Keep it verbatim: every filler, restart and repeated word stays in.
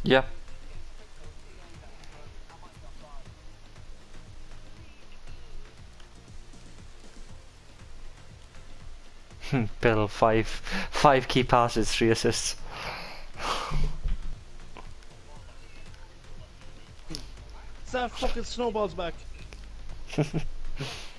Yeah. Bill, five, five key passes, three assists. It's that fucking snowball's back.